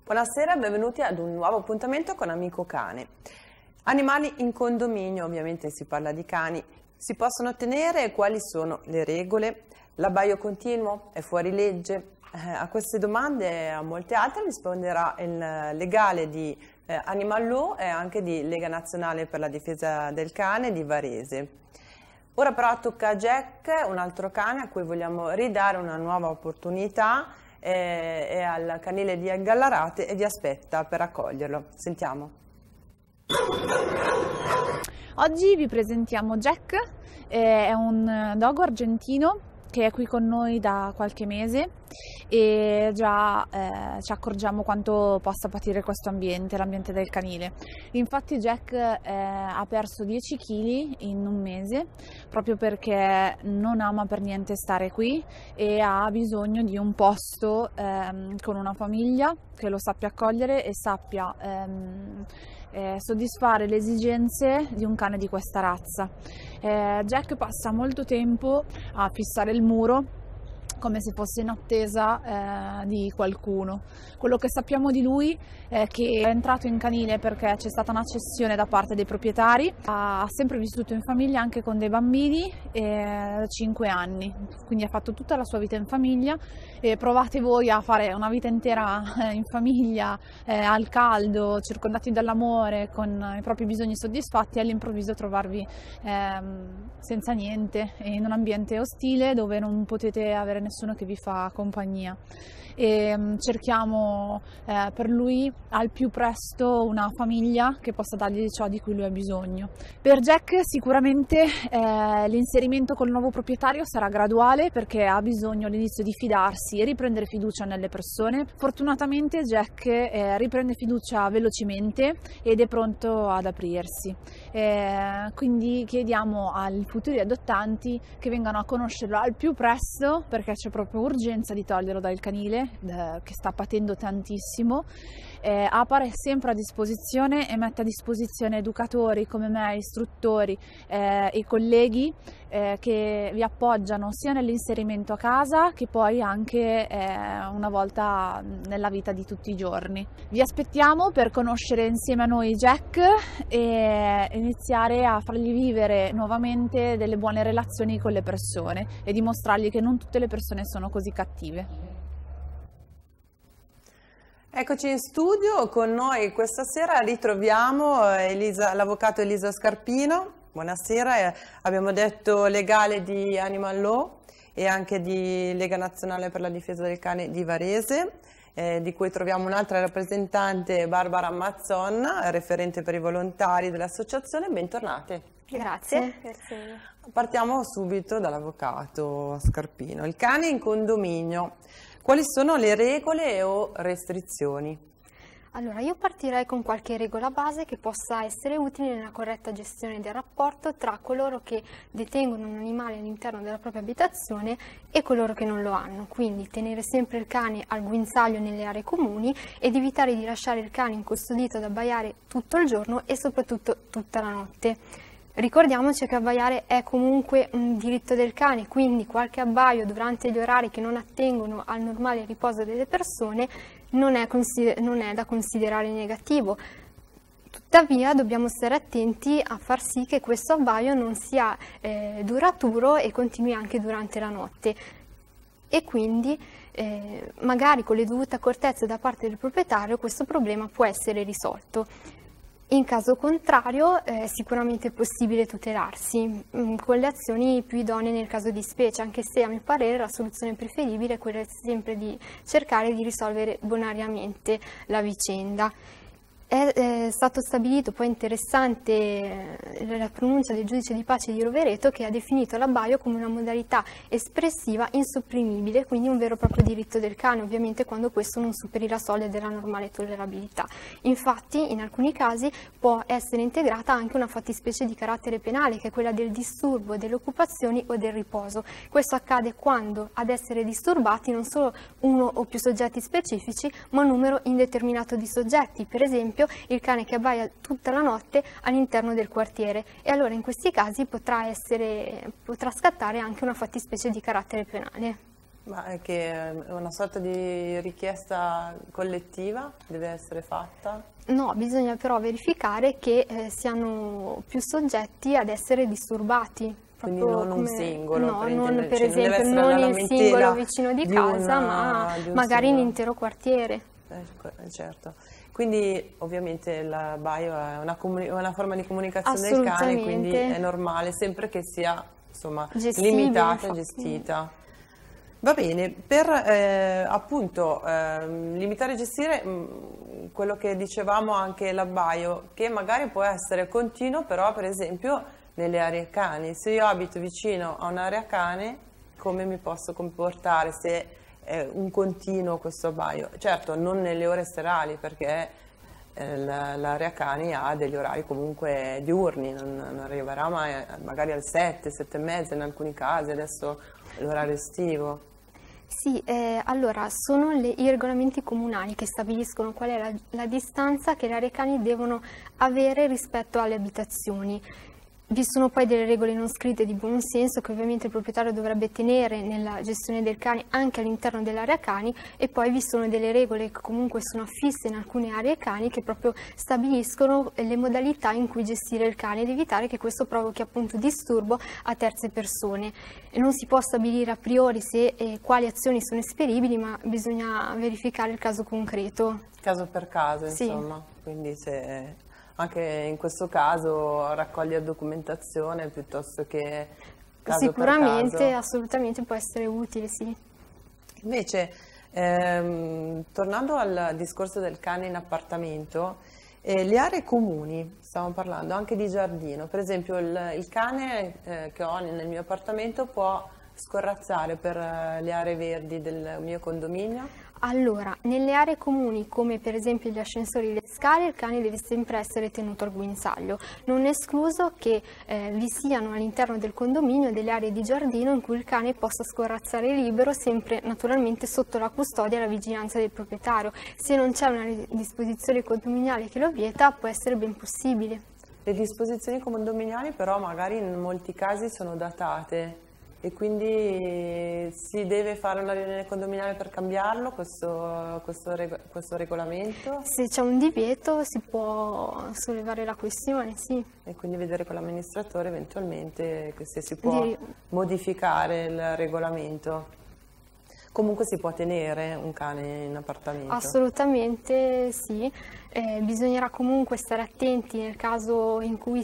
Buonasera e benvenuti ad un nuovo appuntamento con Amico Cane. Animali in condominio, ovviamente si parla di cani, si possono tenere e quali sono le regole? L'abbaio continuo è fuori legge? A queste domande e a molte altre risponderà il legale di Animal Law e anche di Lega Nazionale per la Difesa del Cane di Varese. Ora però tocca a Jack, un altro cane a cui vogliamo ridare una nuova opportunità, è al canile di Gallarate e vi aspetta per accoglierlo. Sentiamo. Oggi vi presentiamo Jack, è un dogo argentino che è qui con noi da qualche mese e già ci accorgiamo quanto possa patire questo ambiente, l'ambiente del canile. Infatti Jack ha perso 10 kg in un mese proprio perché non ama per niente stare qui e ha bisogno di un posto con una famiglia che lo sappia accogliere e sappia soddisfare le esigenze di un cane di questa razza. Jack passa molto tempo a fissare il muro come se fosse in attesa di qualcuno. Quello che sappiamo di lui è che è entrato in canile perché c'è stata una cessione da parte dei proprietari, ha sempre vissuto in famiglia anche con dei bambini da 5 anni, quindi ha fatto tutta la sua vita in famiglia e provate voi a fare una vita intera in famiglia, al caldo, circondati dall'amore, con i propri bisogni soddisfatti e all'improvviso trovarvi senza niente, in un ambiente ostile dove non potete avere nessuno che vi fa compagnia. E cerchiamo per lui al più presto una famiglia che possa dargli ciò di cui lui ha bisogno. Per Jack sicuramente l'inserimento col nuovo proprietario sarà graduale perché ha bisogno all'inizio di fidarsi e riprendere fiducia nelle persone. Fortunatamente Jack riprende fiducia velocemente ed è pronto ad aprirsi, quindi chiediamo ai futuri adottanti che vengano a conoscerlo al più presto perché c'è proprio urgenza di toglierlo dal canile che sta patendo tantissimo. Appare sempre a disposizione e mette a disposizione educatori come me, istruttori e colleghi che vi appoggiano sia nell'inserimento a casa che poi anche una volta nella vita di tutti i giorni. Vi aspettiamo per conoscere insieme a noi Jack e iniziare a fargli vivere nuovamente delle buone relazioni con le persone e dimostrargli che non tutte le persone sono così cattive. Eccoci in studio, con noi questa sera ritroviamo l'avvocato Elisa Scarpino. Buonasera, abbiamo detto legale di Animal Law e anche di Lega Nazionale per la Difesa del Cane di Varese, di cui troviamo un'altra rappresentante, Barbara Mazzon, referente per i volontari dell'associazione. Bentornate. Grazie. Partiamo subito dall'avvocato Scarpino. Il cane in condominio. Quali sono le regole o restrizioni? Allora, io partirei con qualche regola base che possa essere utile nella corretta gestione del rapporto tra coloro che detengono un animale all'interno della propria abitazione e coloro che non lo hanno. Quindi tenere sempre il cane al guinzaglio nelle aree comuni ed evitare di lasciare il cane incustodito ad abbaiare tutto il giorno e soprattutto tutta la notte. Ricordiamoci che abbaiare è comunque un diritto del cane, quindi qualche abbaio durante gli orari che non attengono al normale riposo delle persone non è da considerare negativo. Tuttavia dobbiamo stare attenti a far sì che questo abbaio non sia duraturo e continui anche durante la notte e quindi magari con le dovute accortezze da parte del proprietario questo problema può essere risolto. In caso contrario è sicuramente possibile tutelarsi con le azioni più idonee nel caso di specie, anche se a mio parere la soluzione preferibile è quella sempre di cercare di risolvere bonariamente la vicenda. È stato stabilito poi interessante la pronuncia del giudice di pace di Rovereto che ha definito l'abbaio come una modalità espressiva insopprimibile, quindi un vero e proprio diritto del cane, ovviamente quando questo non superi la soglia della normale tollerabilità. Infatti in alcuni casi può essere integrata anche una fattispecie di carattere penale che è quella del disturbo, delle occupazioni o del riposo. Questo accade quando ad essere disturbati non solo uno o più soggetti specifici ma un numero indeterminato di soggetti, per esempio il cane che abbaia tutta la notte all'interno del quartiere e allora in questi casi potrà scattare anche una fattispecie di carattere penale. Ma è che una sorta di richiesta collettiva deve essere fatta? No, bisogna però verificare che siano più soggetti ad essere disturbati. Quindi non un singolo, no, non per cioè, esempio non il singolo vicino di casa, ma magari l'intero quartiere. Certo. Quindi ovviamente il bio è una forma di comunicazione del cane, quindi è normale, sempre che sia insomma limitata e gestita. Va bene, per appunto limitare e gestire quello che dicevamo anche l'abbaio, che magari può essere continuo, però per esempio nelle aree cani. Se io abito vicino a un'area cane, come mi posso comportare se è un continuo questo abbaio? Certo, non nelle ore serali, perché l'area cani ha degli orari comunque diurni, non arriverà mai magari al 7, 7 e mezza in alcuni casi, adesso è l'orario estivo. Sì, allora sono i regolamenti comunali che stabiliscono qual è la distanza che le aree cani devono avere rispetto alle abitazioni. Vi sono poi delle regole non scritte di buon senso che ovviamente il proprietario dovrebbe tenere nella gestione del cane anche all'interno dell'area cani, e poi vi sono delle regole che comunque sono affisse in alcune aree cani che proprio stabiliscono le modalità in cui gestire il cane ed evitare che questo provochi appunto disturbo a terze persone. E non si può stabilire a priori se quali azioni sono esperibili, ma bisogna verificare il caso concreto. Caso per caso, insomma. Sì. Quindi se anche in questo caso raccogliere documentazione piuttosto che caso sicuramente, per caso. Assolutamente può essere utile, sì. Invece, tornando al discorso del cane in appartamento, le aree comuni, stiamo parlando anche di giardino, per esempio il cane che ho nel mio appartamento può scorrazzare per le aree verdi del mio condominio? Allora, nelle aree comuni come per esempio gli ascensori e le scale, il cane deve sempre essere tenuto al guinzaglio. Non è escluso che vi siano all'interno del condominio delle aree di giardino in cui il cane possa scorrazzare libero, sempre naturalmente sotto la custodia e la vigilanza del proprietario. Se non c'è una disposizione condominiale che lo vieta, può essere ben possibile. Le disposizioni condominiali però magari in molti casi sono datate. E quindi si deve fare una riunione condominiale per cambiarlo, questo regolamento? Se c'è un divieto si può sollevare la questione, sì. E quindi vedere con l'amministratore eventualmente se si può modificare il regolamento. Comunque si può tenere un cane in appartamento? Assolutamente sì, bisognerà comunque stare attenti nel caso in cui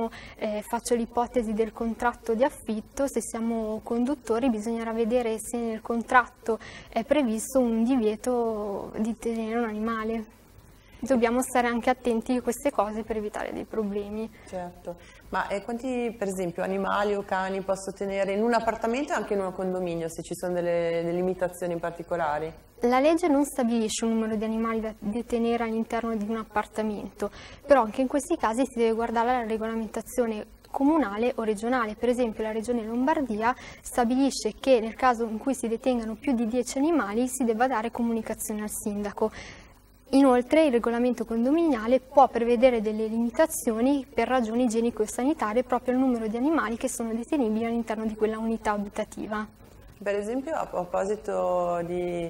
faccio l'ipotesi del contratto di affitto, se siamo conduttori bisognerà vedere se nel contratto è previsto un divieto di tenere un animale. Dobbiamo stare anche attenti a queste cose per evitare dei problemi. Certo, ma quanti per esempio animali o cani posso tenere in un appartamento e anche in un condominio, se ci sono delle limitazioni particolari? La legge non stabilisce un numero di animali da tenere all'interno di un appartamento, però anche in questi casi si deve guardare la regolamentazione comunale o regionale. Per esempio la regione Lombardia stabilisce che nel caso in cui si detengano più di 10 animali si debba dare comunicazione al sindaco. Inoltre il regolamento condominiale può prevedere delle limitazioni per ragioni igienico-sanitarie proprio al numero di animali che sono detenibili all'interno di quella unità abitativa. Per esempio a proposito di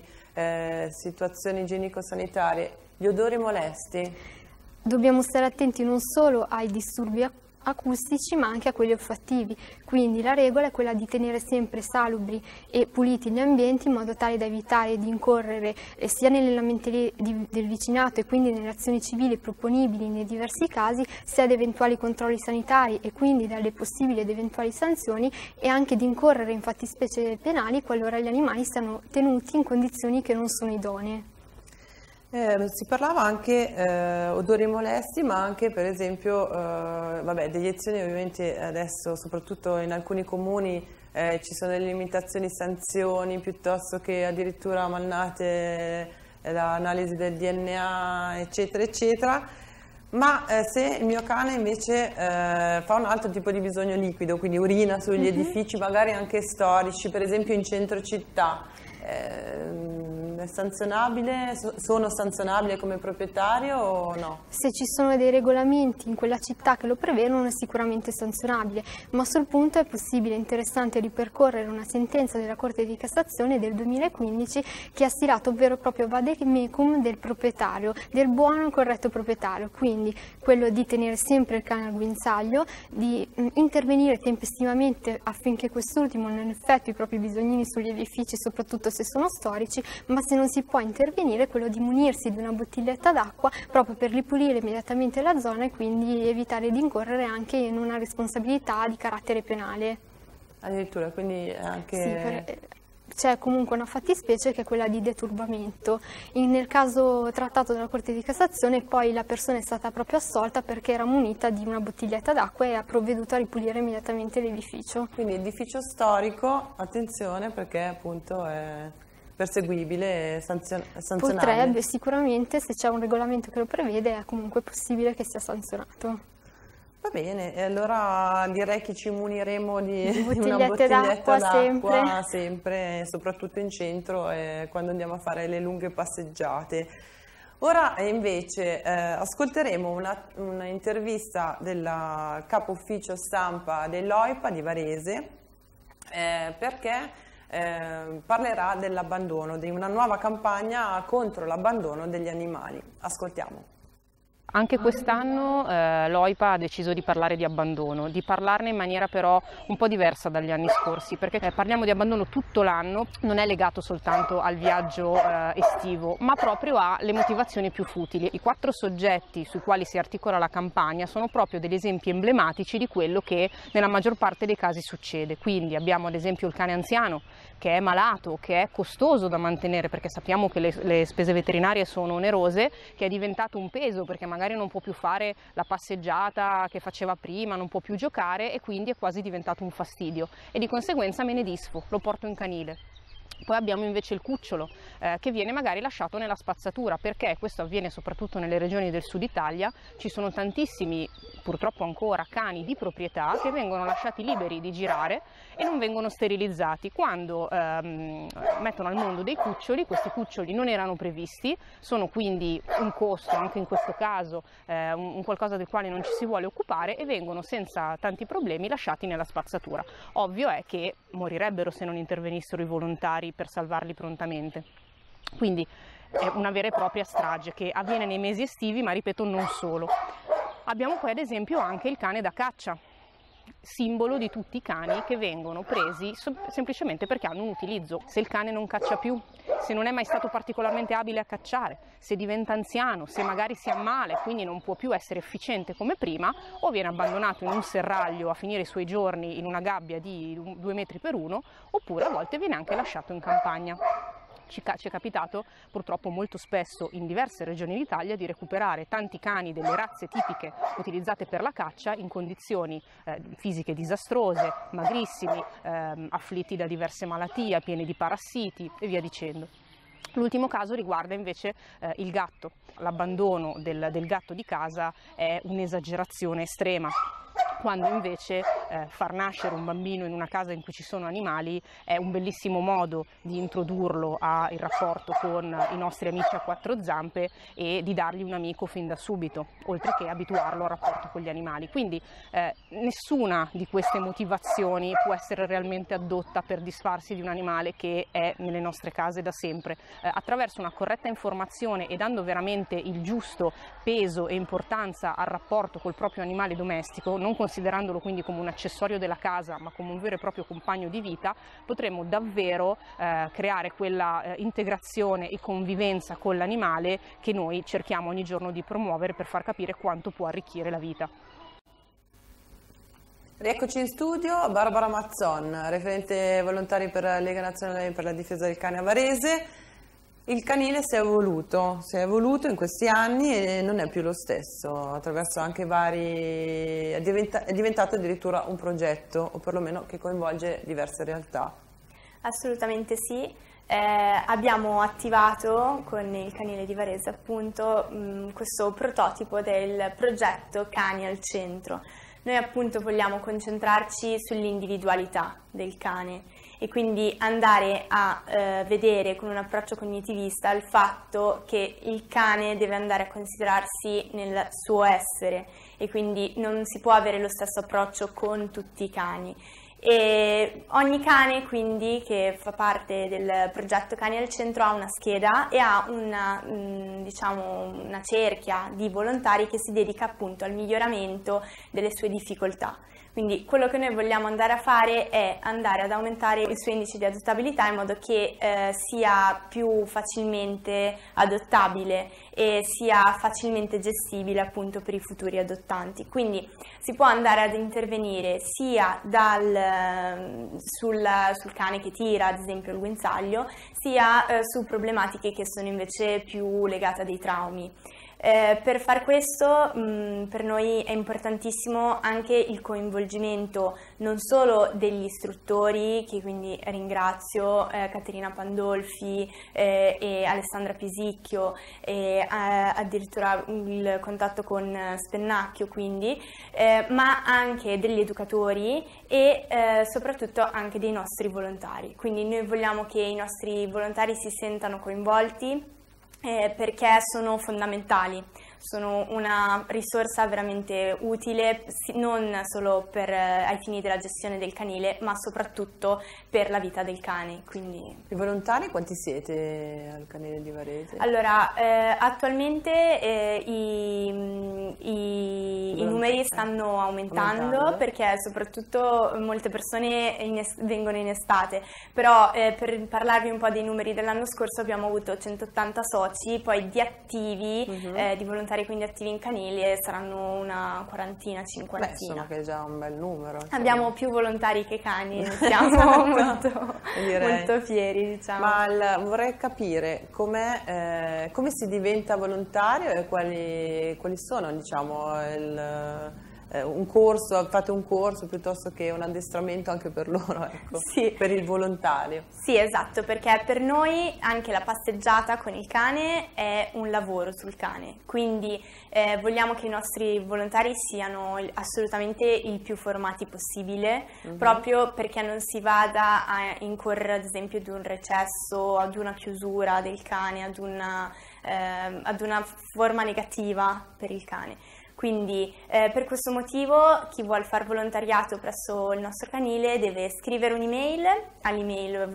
situazioni igienico-sanitarie, gli odori molesti? Dobbiamo stare attenti non solo ai disturbi acustici ma anche a quelli olfattivi, quindi la regola è quella di tenere sempre salubri e puliti gli ambienti in modo tale da evitare di incorrere sia nelle lamenterie del vicinato e quindi nelle azioni civili proponibili nei diversi casi, sia ad eventuali controlli sanitari e quindi dalle possibili ed eventuali sanzioni, e anche di incorrere in fattispecie penali qualora gli animali siano tenuti in condizioni che non sono idonee. Si parlava anche odori molesti, ma anche per esempio deiezioni. Ovviamente adesso soprattutto in alcuni comuni ci sono delle limitazioni, sanzioni, piuttosto che addirittura malnate, l'analisi del DNA eccetera eccetera. Ma se il mio cane invece fa un altro tipo di bisogno liquido, quindi urina sugli edifici magari anche storici, per esempio in centro città, è è sanzionabile? Sono sanzionabili come proprietario o no? Se ci sono dei regolamenti in quella città che lo prevedono è sicuramente sanzionabile, ma sul punto è possibile e interessante ripercorrere una sentenza della Corte di Cassazione del 2015 che ha stilato un vero e proprio vademecum del proprietario, del buono e corretto proprietario, quindi quello di tenere sempre il cane al guinzaglio, di intervenire tempestivamente affinché quest'ultimo non effettui i propri bisognini sugli edifici, soprattutto se sono storici, ma se non si può intervenire, quello di munirsi di una bottiglietta d'acqua proprio per ripulire immediatamente la zona e quindi evitare di incorrere anche in una responsabilità di carattere penale. Addirittura, quindi anche... Sì, c'è comunque una fattispecie che è quella di deturbamento. Nel caso trattato dalla Corte di Cassazione poi la persona è stata proprio assolta perché era munita di una bottiglietta d'acqua e ha provveduto a ripulire immediatamente l'edificio. Quindi edificio storico, attenzione perché appunto è perseguibile e sanzionabile. Potrebbe sicuramente, se c'è un regolamento che lo prevede, è comunque possibile che sia sanzionato. Va bene, e allora direi che ci muniremo di una bottigliette d'acqua sempre, soprattutto in centro quando andiamo a fare le lunghe passeggiate. Ora invece ascolteremo una intervista del capo ufficio stampa dell'OIPA di Varese perché parlerà dell'abbandono, di una nuova campagna contro l'abbandono degli animali. Ascoltiamo. Anche quest'anno l'OIPA ha deciso di parlare di abbandono, di parlarne in maniera però un po' diversa dagli anni scorsi, perché parliamo di abbandono tutto l'anno, non è legato soltanto al viaggio estivo, ma proprio alle motivazioni più futili. I 4 soggetti sui quali si articola la campagna sono proprio degli esempi emblematici di quello che nella maggior parte dei casi succede. Quindi abbiamo ad esempio il cane anziano che è malato, che è costoso da mantenere perché sappiamo che le spese veterinarie sono onerose, che è diventato un peso perché magari non può più fare la passeggiata che faceva prima, non può più giocare e quindi è quasi diventato un fastidio e di conseguenza me ne disfo, lo porto in canile. Poi abbiamo invece il cucciolo che viene magari lasciato nella spazzatura, perché questo avviene soprattutto nelle regioni del sud Italia. Ci sono tantissimi, purtroppo ancora, cani di proprietà che vengono lasciati liberi di girare e non vengono sterilizzati. Quando mettono al mondo dei cuccioli, questi cuccioli non erano previsti, sono quindi un costo, anche in questo caso un qualcosa del quale non ci si vuole occupare, e vengono senza tanti problemi lasciati nella spazzatura. Ovvio è che morirebbero se non intervenissero i volontari per salvarli prontamente. Quindi è una vera e propria strage che avviene nei mesi estivi, ma ripeto non solo. Abbiamo poi ad esempio anche il cane da caccia, simbolo di tutti i cani che vengono presi semplicemente perché hanno un utilizzo. Se il cane non caccia più, se non è mai stato particolarmente abile a cacciare, se diventa anziano, se magari si ammala e quindi non può più essere efficiente come prima, o viene abbandonato in un serraglio a finire i suoi giorni in una gabbia di 2 metri per 1, oppure a volte viene anche lasciato in campagna. Ci è capitato purtroppo molto spesso in diverse regioni d'Italia di recuperare tanti cani delle razze tipiche utilizzate per la caccia in condizioni fisiche disastrose, magrissimi, afflitti da diverse malattie, pieni di parassiti e via dicendo. L'ultimo caso riguarda invece il gatto. L'abbandono del gatto di casa è un'esagerazione estrema, quando invece far nascere un bambino in una casa in cui ci sono animali è un bellissimo modo di introdurlo al rapporto con i nostri amici a 4 zampe e di dargli un amico fin da subito, oltre che abituarlo al rapporto con gli animali. Quindi nessuna di queste motivazioni può essere realmente addotta per disfarsi di un animale che è nelle nostre case da sempre. Attraverso una corretta informazione e dando veramente il giusto peso e importanza al rapporto col proprio animale domestico, non considerandolo quindi come un accessorio della casa ma come un vero e proprio compagno di vita, potremo davvero creare quella integrazione e convivenza con l'animale che noi cerchiamo ogni giorno di promuovere per far capire quanto può arricchire la vita. Rieccoci in studio, Barbara Mazzon, referente volontari per la Lega Nazionale per la Difesa del Cane a Varese. Il canile si è evoluto in questi anni e non è più lo stesso, attraverso anche è diventato addirittura un progetto, o perlomeno che coinvolge diverse realtà. Assolutamente sì, abbiamo attivato con il canile di Varese appunto questo prototipo del progetto Cani al Centro. Noi appunto vogliamo concentrarci sull'individualità del cane e quindi andare a vedere con un approccio cognitivista il fatto che il cane deve andare a considerarsi nel suo essere e quindi non si può avere lo stesso approccio con tutti i cani. E ogni cane quindi che fa parte del progetto Cani al Centro ha una scheda e ha una cerchia di volontari che si dedica appunto al miglioramento delle sue difficoltà. Quindi quello che noi vogliamo andare a fare è andare ad aumentare il suo indice di adottabilità in modo che sia più facilmente adottabile e sia facilmente gestibile appunto per i futuri adottanti. Quindi si può andare ad intervenire sia sul cane che tira, ad esempio il guinzaglio, sia su problematiche che sono invece più legate a dei traumi. Per far questo per noi è importantissimo anche il coinvolgimento non solo degli istruttori, che quindi ringrazio, Caterina Pandolfi e Alessandra Pisicchio, e addirittura il contatto con Spennacchio, quindi, ma anche degli educatori e soprattutto anche dei nostri volontari. Quindi noi vogliamo che i nostri volontari si sentano coinvolti perché sono fondamentali, sono una risorsa veramente utile non solo ai fini della gestione del canile, ma soprattutto per la vita del cane. Quindi... I volontari quanti siete al canile di Varese? Allora, attualmente i numeri stanno aumentando perché soprattutto molte persone vengono in estate, però per parlarvi un po' dei numeri dell'anno scorso abbiamo avuto 180 soci, poi di attivi, di volontari quindi attivi in canile saranno una quarantina, cinquantina. Beh, insomma che è già un bel numero. Insomma. Abbiamo più volontari che cani, siamo molto fieri, diciamo. Ma vorrei capire come si diventa volontario e quali sono, diciamo, un corso, fate un corso piuttosto che un addestramento anche per loro, ecco, sì. Per il volontario. Sì, esatto, perché per noi anche la passeggiata con il cane è un lavoro sul cane, quindi vogliamo che i nostri volontari siano assolutamente il più formati possibile, proprio perché non si vada a incorrere ad esempio ad un recesso, ad una chiusura del cane, ad una forma negativa per il cane. Quindi per questo motivo chi vuole fare volontariato presso il nostro canile deve scrivere un'email all'email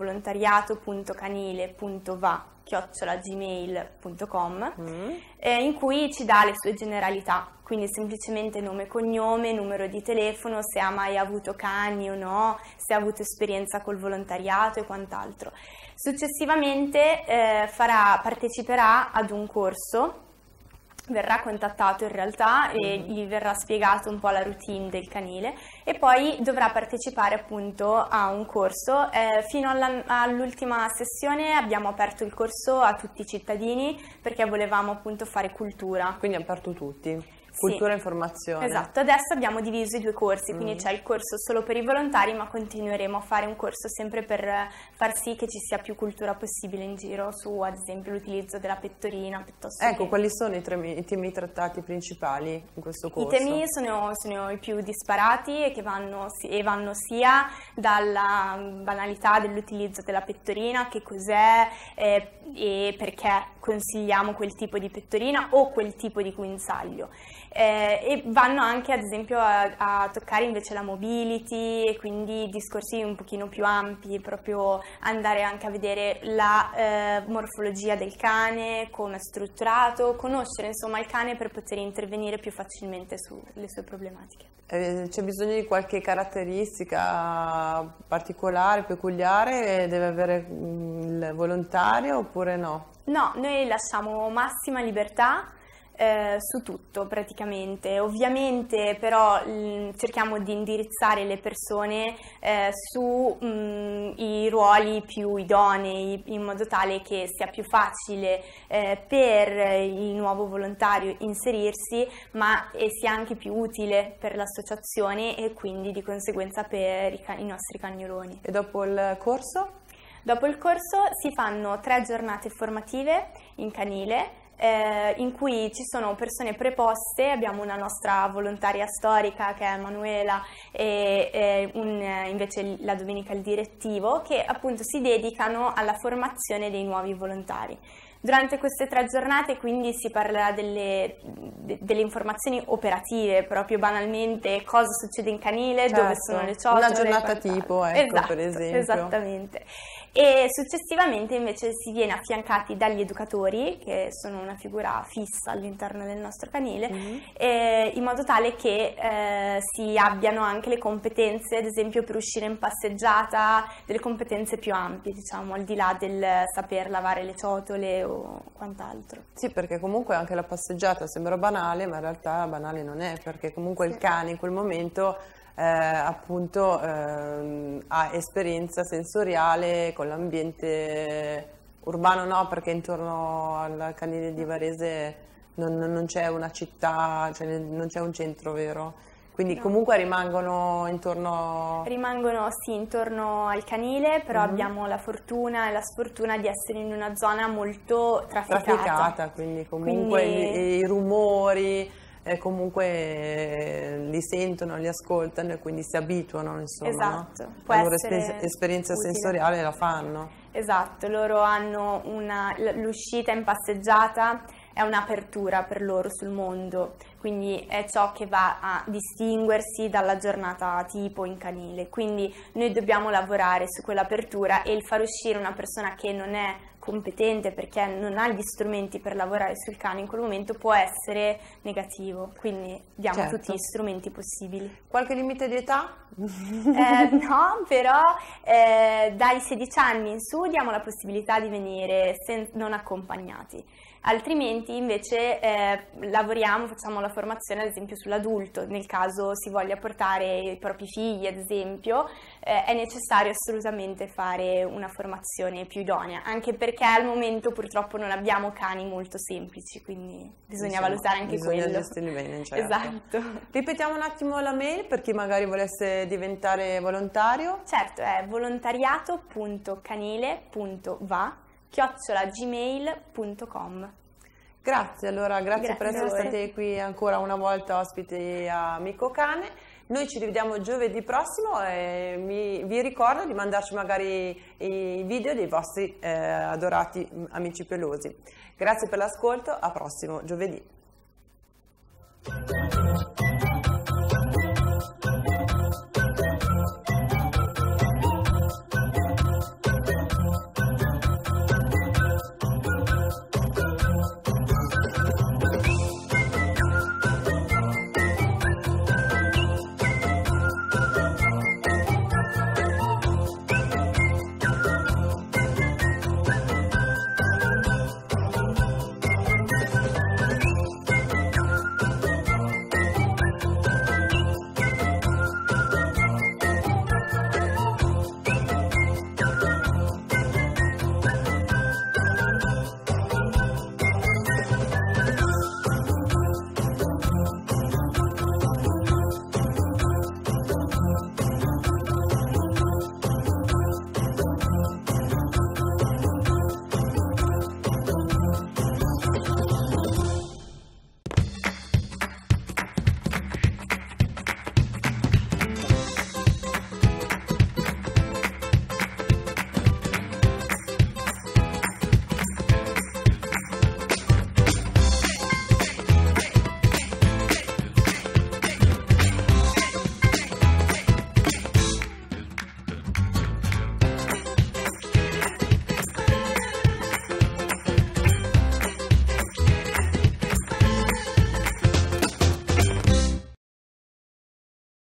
volontariato.canile.va@gmail.com in cui ci dà le sue generalità, quindi semplicemente nome e cognome, numero di telefono, se ha mai avuto cani o no, se ha avuto esperienza col volontariato e quant'altro. Successivamente parteciperà ad un corso. Verrà contattato in realtà e gli verrà spiegato un po' la routine del canile e poi dovrà partecipare appunto a un corso. Fino all'ultima sessione abbiamo aperto il corso a tutti i cittadini perché volevamo appunto fare cultura. Quindi aperto tutti? Cultura e informazione. Esatto, adesso abbiamo diviso i due corsi, quindi c'è il corso solo per i volontari, ma continueremo a fare un corso sempre per far sì che ci sia più cultura possibile in giro su, ad esempio, l'utilizzo della pettorina. Ecco, quali sono i temi trattati principali in questo corso? I temi sono i più disparati e che vanno sia dalla banalità dell'utilizzo della pettorina, che cos'è e perché consigliamo quel tipo di pettorina o quel tipo di guinzaglio. E vanno anche ad esempio a toccare invece la mobility e quindi discorsi un pochino più ampi, proprio andare anche a vedere la morfologia del cane, come è strutturato, conoscere insomma il cane per poter intervenire più facilmente sulle sue problematiche. C'è bisogno di qualche caratteristica particolare, peculiare, deve avere il volontario oppure no? No, noi lasciamo massima libertà su tutto praticamente, ovviamente però cerchiamo di indirizzare le persone sui ruoli più idonei in modo tale che sia più facile per il nuovo volontario inserirsi, ma sia anche più utile per l'associazione e quindi di conseguenza per i nostri cagnoloni. E dopo il corso? Dopo il corso si fanno 3 giornate formative in canile in cui ci sono persone preposte, abbiamo una nostra volontaria storica che è Manuela e invece la domenica il direttivo, che appunto si dedicano alla formazione dei nuovi volontari. Durante queste 3 giornate quindi si parlerà delle informazioni operative, proprio banalmente cosa succede in canile, certo, dove sono le ciotole. Una giornata tipo, ecco, esatto, per esempio. Esattamente. E successivamente invece si viene affiancati dagli educatori, che sono una figura fissa all'interno del nostro canile, in modo tale che si abbiano anche le competenze, ad esempio per uscire in passeggiata, delle competenze più ampie, diciamo, al di là del saper lavare le ciotole o quant'altro. Sì, perché comunque anche la passeggiata sembra banale, ma in realtà banale non è, perché comunque il cane in quel momento appunto ha esperienza sensoriale con l'ambiente urbano, no, perché intorno al canile di Varese non c'è una città, cioè non c'è un centro vero, quindi no. Comunque rimangono intorno... Rimangono sì intorno al canile, però abbiamo la fortuna e la sfortuna di essere in una zona molto trafficata. Quindi comunque i rumori... comunque li sentono, li ascoltano e quindi si abituano, insomma, esatto, no? può La loro essere esperienza utile. sensoriale la fanno. Esatto, loro hanno l'uscita in passeggiata è un'apertura per loro sul mondo, quindi è ciò che va a distinguersi dalla giornata tipo in canile, quindi noi dobbiamo lavorare su quell'apertura e il far uscire una persona che non è competente perché non ha gli strumenti per lavorare sul cane in quel momento può essere negativo, quindi diamo certo. tutti gli strumenti possibili. Qualche limite di età? No, però dai 16 anni in su diamo la possibilità di venire non accompagnati. Altrimenti invece facciamo la formazione ad esempio sull'adulto, nel caso si voglia portare i propri figli ad esempio, è necessario assolutamente fare una formazione più idonea, anche perché al momento purtroppo non abbiamo cani molto semplici, quindi bisogna valutare anche quello. Bisogna gestirli bene, certo. Esatto. Ripetiamo un attimo la mail per chi magari volesse diventare volontario. Certo, è volontariato.canile.va@gmail.com. Grazie, allora grazie per essere a voi. state qui ancora una volta ospiti a Amico Cane. Noi ci rivediamo giovedì prossimo e vi ricordo di mandarci magari i video dei vostri adorati amici pelosi. Grazie per l'ascolto, a prossimo giovedì.